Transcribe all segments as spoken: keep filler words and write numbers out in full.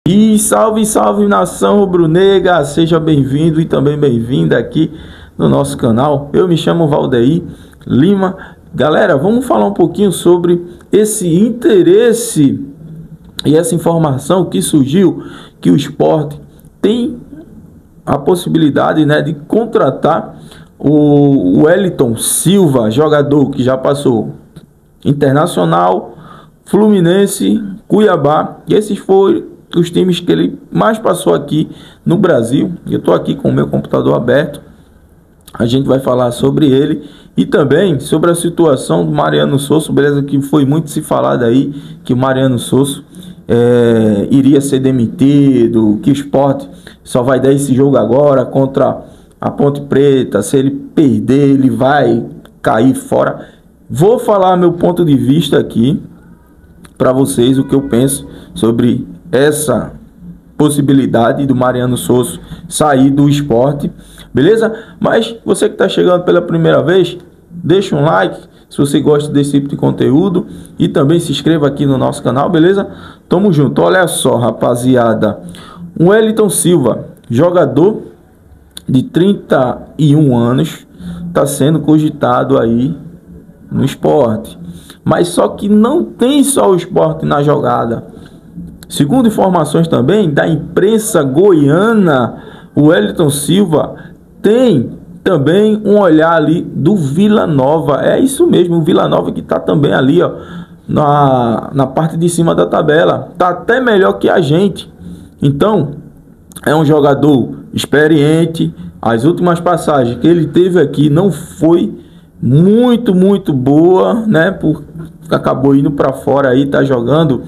E salve, salve nação rubro-negra, seja bem-vindo e também bem-vinda aqui no nosso canal. Eu me chamo Valdeir Lima. Galera, vamos falar um pouquinho sobre esse interesse e essa informação que surgiu, que o Sport tem a possibilidade, né, de contratar o Wellington Silva, jogador que já passou Internacional, Fluminense, Cuiabá, e esses foram os times que ele mais passou aqui no Brasil. Eu estou aqui com o meu computador aberto, a gente vai falar sobre ele e também sobre a situação do Mariano Sosso, beleza? Que foi muito se falado aí que o Mariano Sosso é, iria ser demitido, que o Sport só vai dar esse jogo agora contra a Ponte Preta, se ele perder ele vai cair fora. Vou falar meu ponto de vista aqui para vocês, o que eu penso sobre essa possibilidade do Mariano Sosso sair do Sport, beleza? Mas você que está chegando pela primeira vez, deixa um like se você gosta desse tipo de conteúdo e também se inscreva aqui no nosso canal, beleza? Tamo junto. Olha só, rapaziada, o Wellington Silva, jogador de trinta e um anos, está sendo cogitado aí no Sport, mas só que não tem só o Sport na jogada. Segundo informações também da imprensa goiana, o Wellington Silva tem também um olhar ali do Vila Nova. É isso mesmo, o Vila Nova que está também ali, ó, na, na parte de cima da tabela. Tá até melhor que a gente. Então, é um jogador experiente. As últimas passagens que ele teve aqui não foi muito, muito boa, né? Por, acabou indo para fora aí, tá jogando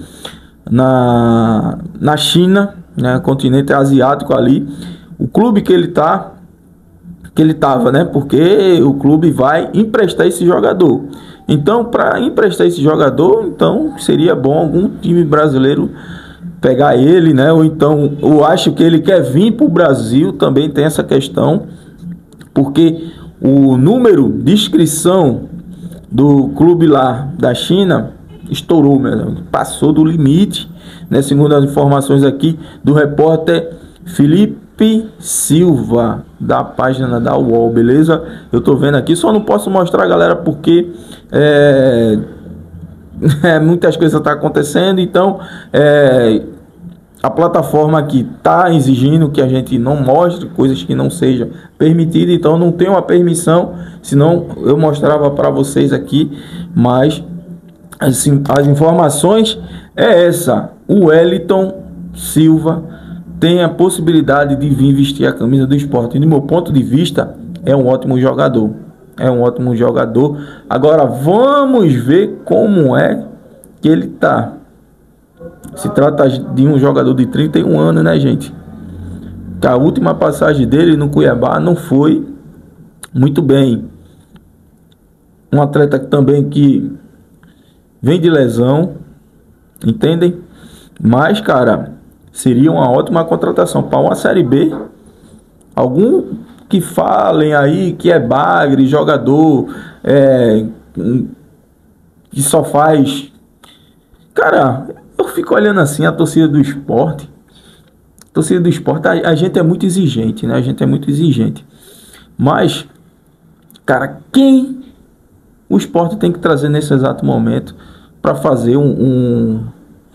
na, na China, né, continente asiático ali, o clube que ele tá, que ele tava, né, porque o clube vai emprestar esse jogador. Então, para emprestar esse jogador, então seria bom algum time brasileiro pegar ele, né, ou então eu acho que ele quer vir para o Brasil, também tem essa questão, porque o número de inscrição do clube lá da China estourou, mesmo, passou do limite, né? Segundo as informações aqui do repórter Felipe Silva, da página da U O L, beleza? Eu tô vendo aqui, só não posso mostrar, galera, porque é, é, muitas coisas tá acontecendo, então é, a plataforma aqui tá exigindo que a gente não mostre coisas que não sejam permitidas, então não tenho a permissão, senão eu mostrava para vocês aqui, mas assim, as informações é essa: o Wellington Silva tem a possibilidade de vir vestir a camisa do Sport. E do meu ponto de vista, é um ótimo jogador. É um ótimo jogador. Agora vamos ver como é que ele tá. Se trata de um jogador de trinta e um anos, né, gente? A última passagem dele no Cuiabá não foi muito bem. Um atleta também que vem de lesão, entendem? Mas, cara, seria uma ótima contratação para uma Série B. Algum que falem aí que é bagre, jogador, é, que só faz... Cara, eu fico olhando assim a torcida do Sport. A torcida do Sport, a, a gente é muito exigente, né? A gente é muito exigente. Mas, cara, quem o Sport tem que trazer nesse exato momento para fazer um, um,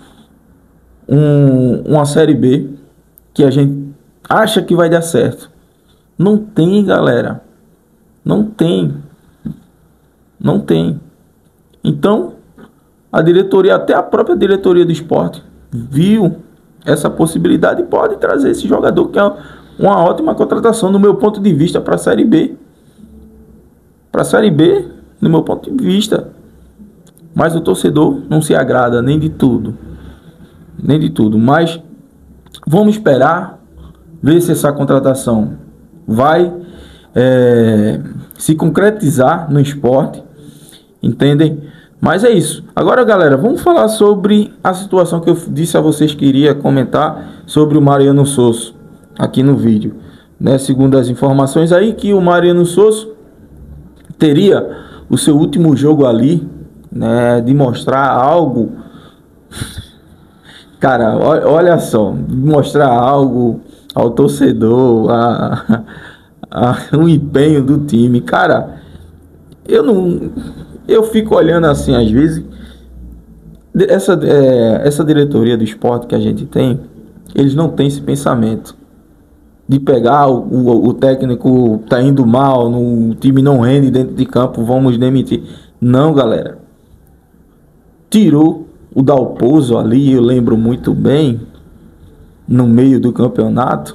um, uma Série B que a gente acha que vai dar certo? Não tem, galera. Não tem. Não tem. Então, a diretoria, até a própria diretoria do Sport, viu essa possibilidade e pode trazer esse jogador, que é uma ótima contratação, no meu ponto de vista, para a Série B. Para a Série B, no meu ponto de vista. Mas o torcedor não se agrada nem de tudo. Nem de tudo. Mas vamos esperar ver se essa contratação vai é, se concretizar no Sport. Entendem? Mas é isso. Agora, galera, vamos falar sobre a situação que eu disse a vocês que iria comentar sobre o Mariano Sosso aqui no vídeo, né? Segundo as informações aí, que o Mariano Sosso teria o seu último jogo ali, né, de mostrar algo Cara, o- olha só, mostrar algo ao torcedor, a, a, o empenho do time. Cara, eu não. Eu fico olhando assim, às vezes. Essa, é, essa diretoria do esporte que a gente tem, eles não têm esse pensamento de pegar o, o, o técnico tá indo mal, no, o time não rende dentro de campo, vamos demitir. Não, galera. Tirou o Dalpozo ali, eu lembro muito bem, no meio do campeonato,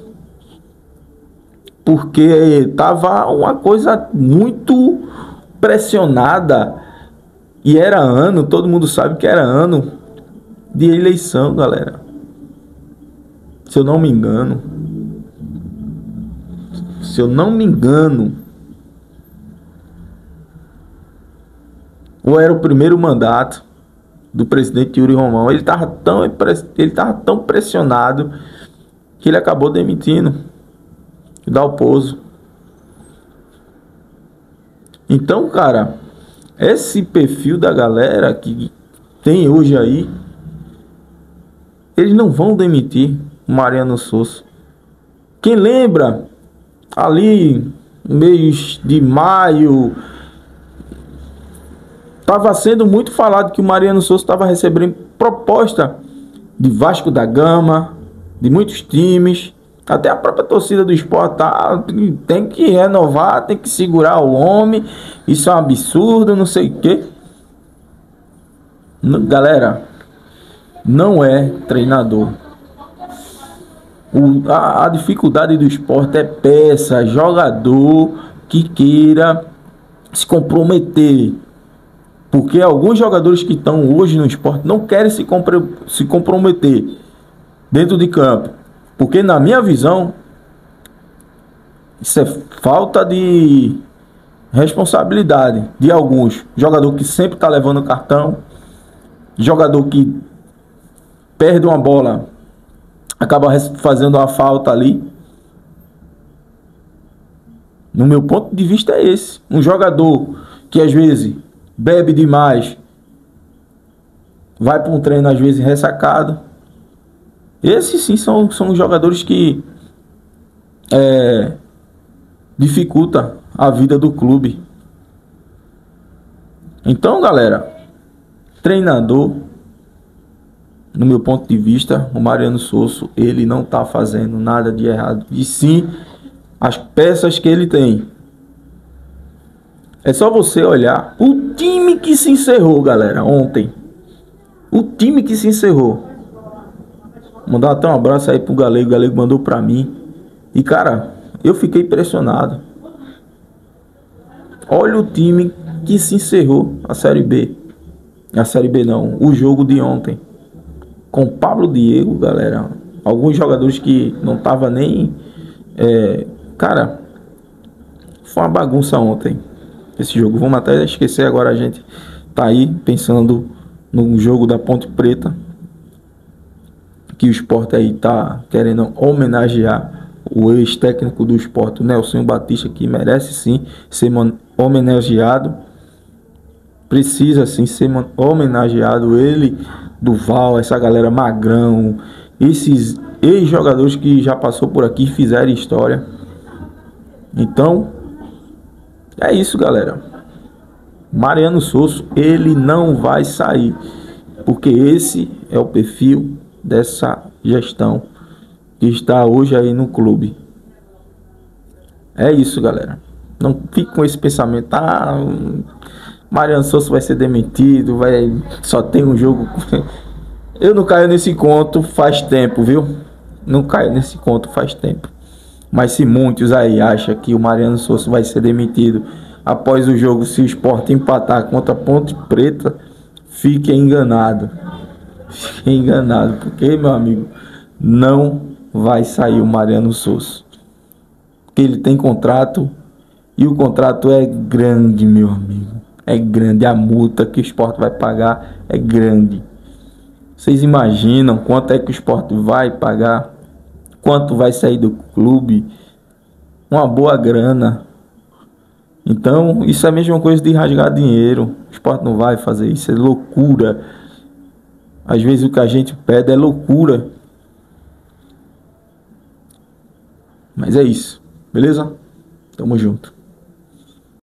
porque tava uma coisa muito pressionada e era ano, todo mundo sabe que era ano de eleição, galera. Se eu não me engano, se eu não me engano, ou era o primeiro mandato do presidente Yuri Romão, ele estava tão, ele tava tão pressionado que ele acabou demitindo o Dalpozo. Então, cara, esse perfil da galera que tem hoje aí, eles não vão demitir o Mariano Souza. Quem lembra, ali no mês de maio, estava sendo muito falado que o Mariano Souza estava recebendo proposta de Vasco da Gama, de muitos times, até a própria torcida do Sport tá, tem que renovar, tem que segurar o homem, isso é um absurdo, não sei o que. Galera, não é treinador. O, a, a dificuldade do esporte é peça, jogador que queira se comprometer. Porque alguns jogadores que estão hoje no esporte não querem se, se comprometer dentro de campo. Porque na minha visão, isso é falta de responsabilidade de alguns. Jogador que sempre está levando cartão, jogador que perde uma bola, acaba fazendo uma falta ali. No meu ponto de vista é esse. Um jogador que às vezes bebe demais, vai para um treino às vezes ressacado. Esses sim são, são jogadores que é, dificulta a vida do clube. Então, galera, treinador, no meu ponto de vista, o Mariano Souza, ele não está fazendo nada de errado. E sim, as peças que ele tem. É só você olhar o time que se encerrou, galera, ontem. O time que se encerrou. Mandar até um abraço aí pro Galego. O Galego mandou pra mim. E, cara, eu fiquei impressionado. Olha o time que se encerrou, a Série B. A Série B não, o jogo de ontem. Com Pablo Diego, galera. Alguns jogadores que não tava nem... É, cara, foi uma bagunça ontem esse jogo. Vamos até esquecer agora, a gente tá aí pensando no jogo da Ponte Preta, que o Sport aí tá querendo homenagear o ex-técnico do Sport, o Nelson Batista, que merece sim ser homenageado. Precisa sim ser homenageado. Ele, Duval, essa galera Magrão, esses ex-jogadores que já passou por aqui e fizeram história. Então, é isso, galera. Mariano Souza, ele não vai sair, porque esse é o perfil dessa gestão que está hoje aí no clube. É isso, galera. Não fique com esse pensamento, ah, Mariano Souza vai ser demitido, vai, só tem um jogo. Eu não caio nesse conto faz tempo, viu? Não caio nesse conto faz tempo. Mas se muitos aí acham que o Mariano Souza vai ser demitido após o jogo, se o Sport empatar contra a Ponte Preta, fiquem enganados. Fiquem enganados, porque, meu amigo, não vai sair o Mariano Souza. Porque ele tem contrato e o contrato é grande, meu amigo. É grande. A multa que o Sport vai pagar é grande. Vocês imaginam quanto é que o Sport vai pagar? Quanto vai sair do clube? Uma boa grana. Então, isso é a mesma coisa de rasgar dinheiro. O Sport não vai fazer isso, é loucura. Às vezes o que a gente pede é loucura. Mas é isso, beleza? Tamo junto.